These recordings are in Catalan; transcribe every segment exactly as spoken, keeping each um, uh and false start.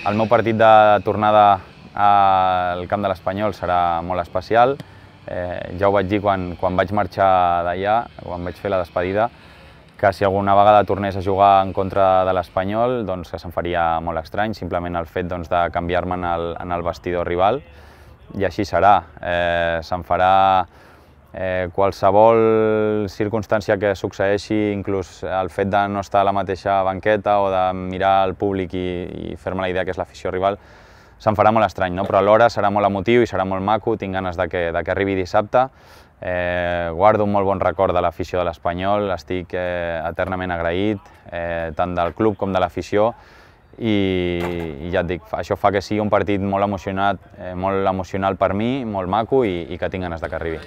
El meu partit de tornada al camp de l'Espanyol serà molt especial. Eh, ja ho vaig dir quan, quan vaig marxar d'allà, quan vaig fer la despedida, que si alguna vegada tornés a jugar en contra de l'Espanyol, doncs que se'm faria molt estrany, simplement el fet doncs, de canviar-me en, el, en el vestidor rival, i així serà. Eh, se'm farà eh, qualsevol circumstància que succeeixi, inclús el fet de no estar a la mateixa banqueta o de mirar el públic i, i fer-me la idea que és l'afició rival, se'm farà molt estrany, no? Però alhora serà molt emotiu i serà molt maco, tinc ganes de que, de que arribi dissabte. Eh, guardo un molt bon record de l'afició de l'Espanyol, estic eh, eternament agraït, eh, tant del club com de l'afició, i, i ja et dic, això fa que sigui un partit molt emocionat, eh, molt emocional per mi, molt maco i, i que tinc ganes de que arribi.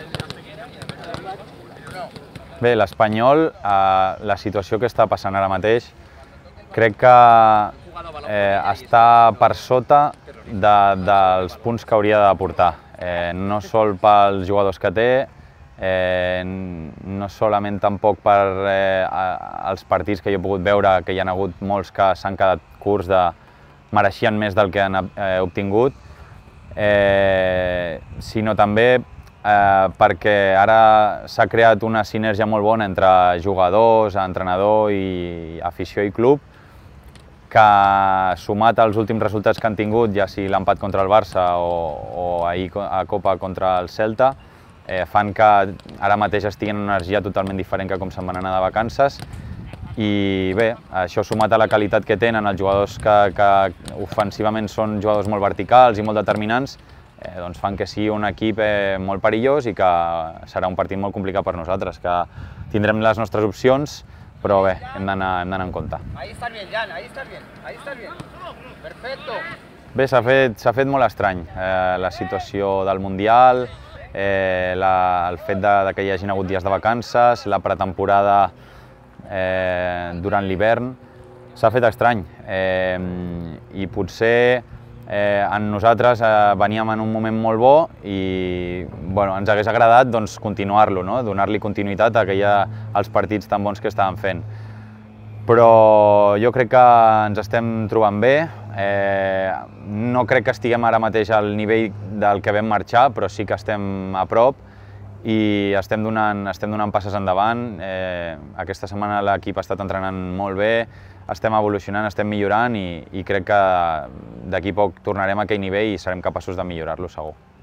Bé, l'Espanyol, eh, la situació que està passant ara mateix, crec que eh, està per sota de, dels punts que hauria d'aportar. Eh, no sol pels jugadors que té, eh, no solament tampoc per eh, els partits que jo he pogut veure, que hi ha hagut molts que s'han quedat curts, de mereixien més del que han eh, obtingut, eh, sinó també eh, perquè ara s'ha creat una sinergia molt bona entre jugadors, entrenador i afició i club, que sumat als últims resultats que han tingut, ja sigui l'empat contra el Barça o, o ahir a Copa contra el Celta, eh, fan que ara mateix estiguin en una energia totalment diferent que com se'n van anar de vacances. I bé, això sumat a la qualitat que tenen els jugadors que, que ofensivament són jugadors molt verticals i molt determinants, eh, doncs fan que sigui un equip eh, molt perillós i que serà un partit molt complicat per nosaltres, que tindrem les nostres opcions, però bé, hem d'anar en compte. Ahí estàs bien, Jan, ahí estàs bien, ahí estàs bien. Perfecto. Bé, s'ha fet, s'ha fet molt estrany eh, la situació del Mundial, eh, la, el fet de, de que hi hagin hagut dies de vacances, la pretemporada eh, durant l'hivern, s'ha fet estrany. Eh, I potser eh, en nosaltres eh, veníem en un moment molt bo i bueno, ens hagués agradat doncs, continuar-lo, no? Donar-li continuïtat a aquella, als partits tan bons que estàvem fent. Però jo crec que ens estem trobant bé, eh, no crec que estiguem ara mateix al nivell del que vam marxar, però sí que estem a prop i estem donant, estem donant passes endavant. Eh, aquesta setmana l'equip ha estat entrenant molt bé, estem evolucionant, estem millorant i, i crec que d'aquí poc tornarem a aquell nivell i serem capaços de millorar-lo segur.